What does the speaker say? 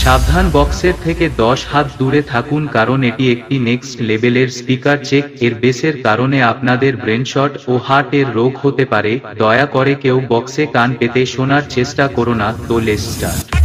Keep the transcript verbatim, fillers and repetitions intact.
সাবধান, বক্সের থেকে দশ হাত দূরে থাকুন কারণ এটি একটি নেক্সট লেভেলের স্পিকার চেক। এর বেসের কারণে আপনাদের ব্রেনশট ও হার্ট এর রোগ হতে পারে। দয়া করে কেউ বক্সে কান পেতে শোনার চেষ্টা করো না। তো লেটস স্টার্ট।